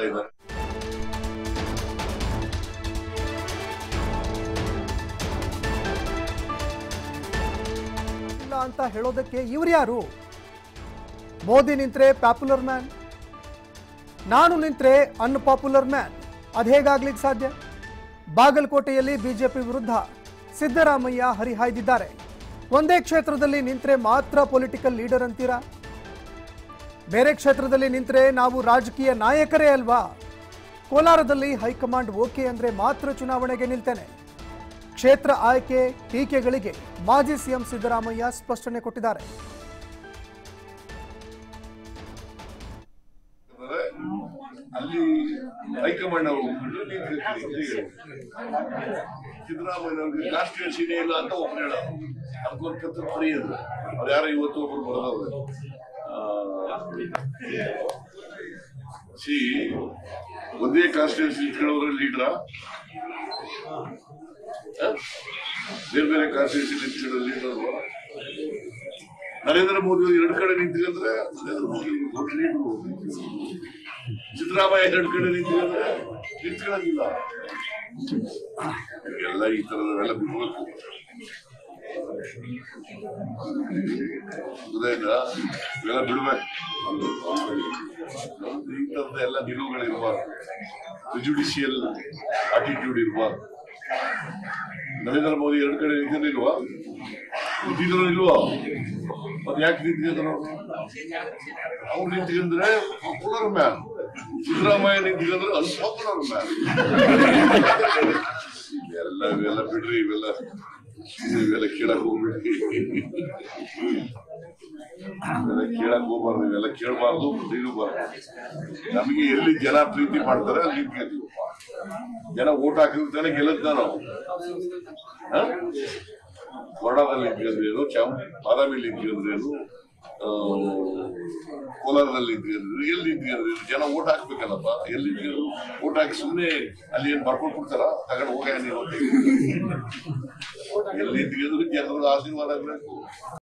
ಇದ್ದಾರೆ. ಇಲ್ಲ ಅಂತ ಹೇಳೋದಕ್ಕೆ ಇವ್ರು ಯಾರು? ಮೋದಿ ನಿಂತ್ರೆ ಪಾಪ್ಯುಲರ್ ಮ್ಯಾನ್, ನಾನು ನಿಂತ್ರೆ ಅನ್ಪಾಪ್ಯುಲರ್ ಮ್ಯಾನ್. ಅದು ಹೇಗಾಗ್ಲಿಕ್ಕೆ ಸಾಧ್ಯ? ಬಾಗಲಕೋಟೆಯಲ್ಲಿ ಬಿಜೆಪಿ ವಿರುದ್ಧ ಸಿದ್ದರಾಮಯ್ಯ ಹರಿಹಾಯ್ದಿದ್ದಾರೆ. ಒಂದೇ ಕ್ಷೇತ್ರದಲ್ಲಿ ನಿಂತ್ರೆ ಮಾತ್ರ ಪೊಲಿಟಿಕಲ್ ಲೀಡರ್ ಅಂತೀರಾ? ಬೇರೆ ಕ್ಷೇತ್ರದಲ್ಲಿ ನಿಂತ್ರೆ ನಾವು ರಾಜಕೀಯ ನಾಯಕರೇ ಅಲ್ವಾ? ಕೋಲಾರದಲ್ಲಿ ಹೈಕಮಾಂಡ್ ಓಕೆ ಅಂದ್ರೆ ಮಾತ್ರ ಚುನಾವಣೆಗೆ ನಿಲ್ತೇನೆ. ಕ್ಷೇತ್ರ ಆಯ್ಕೆ ಟೀಕೆಗಳಿಗೆ ಮಾಜಿ ಸಿಎಂ ಸಿದ್ದರಾಮಯ್ಯ ಸ್ಪಷ್ಟನೆ ಕೊಟ್ಟಿದ್ದಾರೆ. ಅಲ್ಲಿ ಹೈಕಮಾಂಡ್ ಅವರು ಸಿದ್ದರಾಮಯ್ಯ ಕಾನ್ಸ್ಟಿಟ್ಯೂನ್ಸಿನೇ ಇಲ್ಲ ಅಂತ ಒಬ್ಬರು ಹೇಳೋದು, ಅದಕ್ಕೊಂದು ಕತ್ತು ಬರೆಯೋದು. ಅವ್ರು ಯಾರೋ ಇವತ್ತು ಒಬ್ರು ಬರೋದವ್ರೆ. ಒಂದೇ ಕಾನ್ಸ್ಟಿಟ್ಯೂನ್ಸಿ ಇಟ್ಕೊಳ್ಳೋದ್ರ ಲೀಡ್ರಾ, ಬೇರೆ ಬೇರೆ ಕಾನ್ಸ್ಟಿಟ್ಯೂನ್ಸಿ ನಿಂತ್ಕೊಳ್ಳೋ ಲೀಡರ್ ನರೇಂದ್ರ ಮೋದಿ ಎರಡು ಕಡೆ ನಿಂತ್ಕೊಂಡ್ರೆ ನರೇಂದ್ರ ಮೋದಿ ದೊಡ್ಡ ಲೀಡ್ರು. ಸಿದ್ದರಾಮಯ್ಯ ಎರಡು ಕಡೆ ನಿಂತ್ಕೊಂಡ್ರೆ ನಿಂತ್ಕೊಳ್ಳೋದಿಲ್ಲ. ಎಲ್ಲ ಈ ತರದವೆಲ್ಲ ಬಿಡ್ಬೇಕು. ಇವೆಲ್ಲ ಬಿಡ್ಬೇಕು. ಈ ತರದ ಎಲ್ಲ ನಿಲುವುಗಳಿರ್ಬಾರ್ದು, ಪ್ರಿಜುಡಿಷಿಯಲ್ ಆಟಿಟ್ಯೂಡ್ ಇರ್ಬಾರ್ದು. ನರೇಂದ್ರ ಮೋದಿ ಎರಡು ಕಡೆ ನಿಂತಿರ್ಲಿಲ್ವಾ? ನಿಂತಿಲ್ವಾ? ಮತ್ತೆ ಯಾಕೆ ನಿಂತಿದ್ರು? ಅವ್ರು ನಿಂತ್ಕೊಂಡ್ರೆ ಪಾಪ್ಯುಲರ್ ಮ್ಯಾನ್, ಸಿದ್ದರಾಮಯ್ಯ ನಿಂತ್ಕೊಂಡ್ರೆ ಅನ್ಪಾಪ್ಯುಲರ್ ಮ್ಯಾನ್. ಇವೆಲ್ಲ ಬಿಡ್ರಿ, ಇವೆಲ್ಲ ಕೇಳಕ್ ಹೋಗ್ಬಿಡ್ರಿ, ಕೇಳಕ್ ಹೋಗ್ಬಾರ್ದು, ಇವೆಲ್ಲ ಕೇಳಬಾರ್ದು, ನಿಲ್ಲಬಾರ್ದು. ನಮಗೆ ಎಲ್ಲಿ ಜನ ಪ್ರೀತಿ ಮಾಡ್ತಾರೆ ಅಲ್ಲಿ ನಿಂತ್ಕೊತೀವಿ. ಜನ ಓಟ್ ಹಾಕಿರ್ತಾನೆ ಗೆಲ್ಲುತ್ತ ನಾವು. ಕೊರಡಾದಲ್ಲಿ ನಿಂತ್ಕೊಂಡ್ರೇನು, ಬಾದಾಮಿಯಲ್ಲಿ ನಿಂತ್ಕೊಂಡ್ರೇನು, ಕೋಲಾರದಲ್ಲಿ ನಿಂತ್ಕೊಂಡ್ರು, ಎಲ್ಲಿ ನಿಂತ್ಕೊಂಡ್ರು? ಜನ ಓಟ್ ಹಾಕ್ಬೇಕಲ್ಲಪ್ಪ. ಎಲ್ಲಿ ನಿಂತ್ಕೊಂಡ್ರು? ಓಟ್ ಹಾಕಿ ಸುಮ್ಮನೆ ಅಲ್ಲಿ ಏನ್ ಬರ್ಕೊಂಡು ಕೊಡ್ತಾರ? ತಗೊಂಡು ಹೋಗ ನೀವು. ಎಲ್ಲಿ ನಿಂತ್ಕೊಂಡ್ರು ಜನರ ಆಶೀರ್ವಾದ ಆಗ್ಬೇಕು.